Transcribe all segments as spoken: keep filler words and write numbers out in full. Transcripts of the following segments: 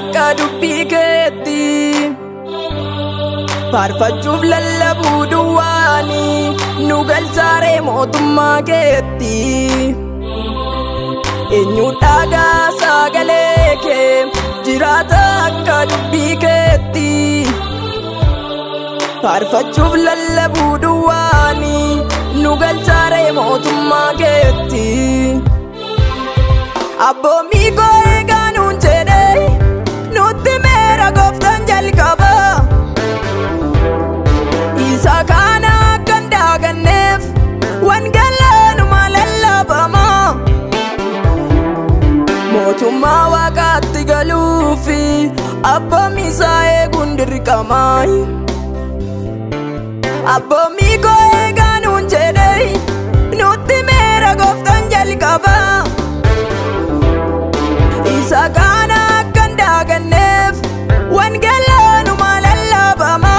akka dubbii keetti faarfachuuf lallabuu duwwaanii nu galchaaree mootummaa keetti eenyu dhagaa sagalee kee jiraata akka dubbii keetti faarfachuuf lallabuu duwwaanii nu galchaaree mootummaa keetti abboommii koo eegaa nuun jedhee nutti meera gooftaan jalqaba isa kana akka hin daaganneef wangeeluma lallabama mootummaa waaqaatti galuufi abboommii isaa eeguun dirqama abboommii koo eegaa nuun jedhee nutti meera gooftaan jalqaba isa kana akka hin daaganneef wangeeluma lallabama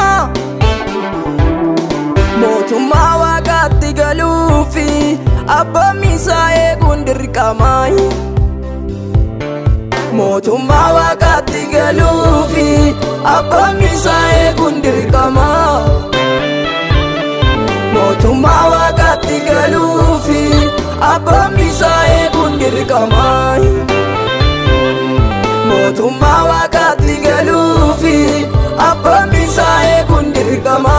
mootummaa waaqaatti galuufi abboommii isaa eeguun dirqama mootummaa waaqaatti galuufi abboommii isaa eeguun dirqama mootummaa waaqaatti galuufi abboommii isaa eeguun dirqama mootummaa waaqaatti galuufi abboommii isaa eeguun dirqama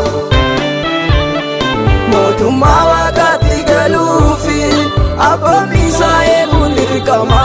mootummaa waaqaatti galuufi abboommii isaa eeguun dirqama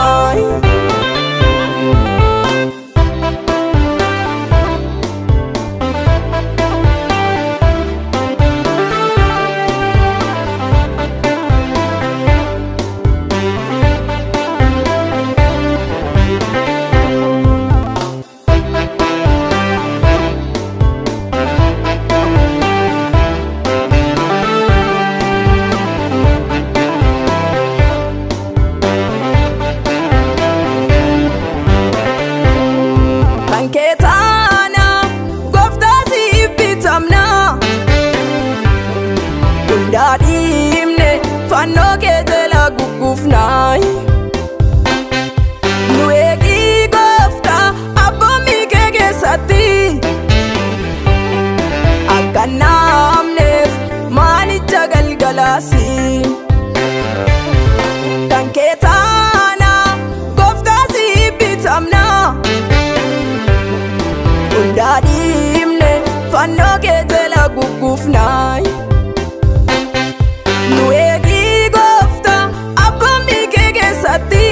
daadhimne fannoo kee jala gugguufnaayi nu eegii gooftaa abboommii kee keessatti akka naamneef maanicha galgalaasi kan kee taana gooftaa siif bitamna daadhimne fannoo kee jala gugguufnaayi nu eegii gooftaa abboommii kee keessatti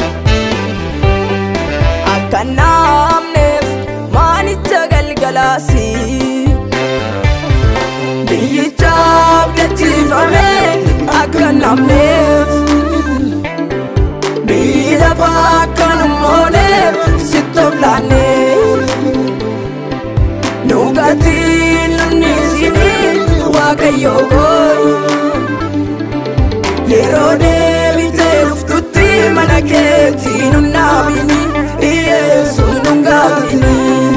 akka naamneef maanicha galgalaasi biyyicha abdachiifame akka naamneef biyyi lafaa akka numooneef sittoof laanneef nu gatiin numni isinii waaqayyoo gooyi yeroo deebitee dhuftutti mana keetii nun naabini Iyeesuun nun gaatini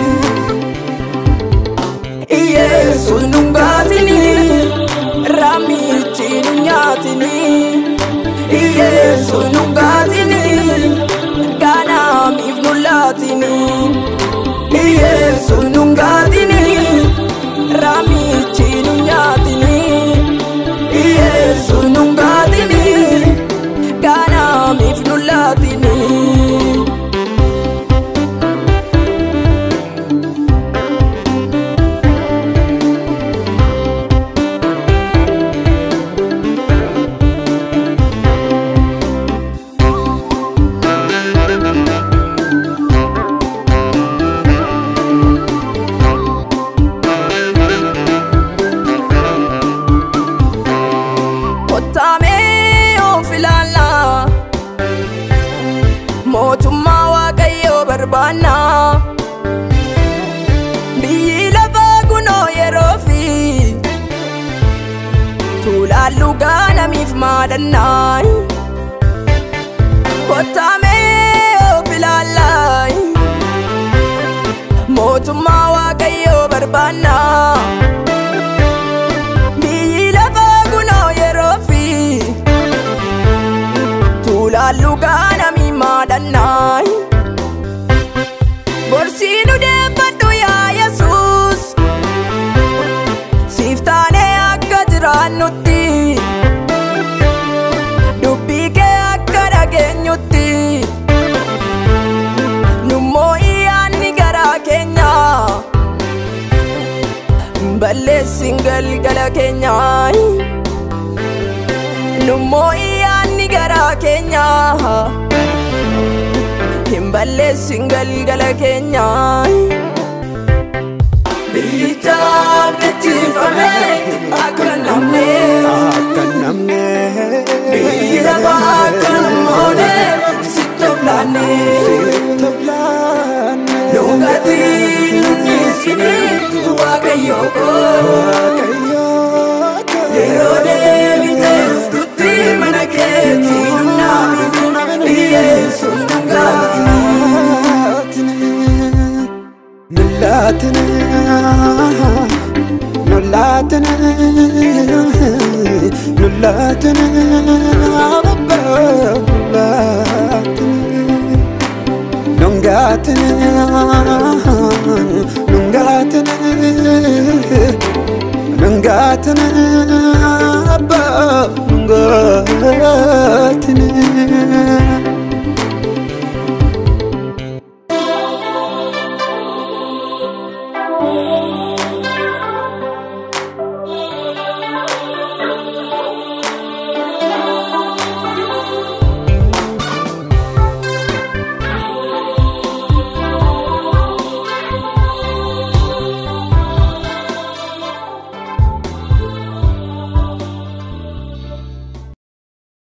Iyeesuun nun gaatini raamichi nun nyaatini Iyeesuun nun gaatini gaanaamiif nun laatini Iyeesuun nun gaatini raamichi nun nyaatini Iyeesuun nun gaatini gaanaamiif nun laatini mootummaa waaqayyoo barbaanna biyyi lafaa kunoo yeroo fi tuulaallu gaanamiif maadannaa kottaamee of ilaallaa mootummaa waaqayyoo barbaanna biyyi lafaa kunoo yeroo fi tuulaallu gaanamiif maadannaa Gorsinu deebbadhu yaa Yesuus siif taanee akka jiraannutti dubbii kee akka dhageenyutti nummoo iyyaanni garaa keenya balleessin galgala keenya nummoo iyyaanni garaa keenya balleessin galgala keenya biyyichaaf dachiifame akka namne akka namne biyyi lafaa akka namoone sittoof laanne dhugatiin nunniisini waaqayyoo koo yeroo deebitee dhuftutti mana keetii nunnaami biyyeessuun nangaatini Nullatana, nullatana, nullatana, Abba, nullatana, nungatana, nungatana, nungatana, Abba, nungatana.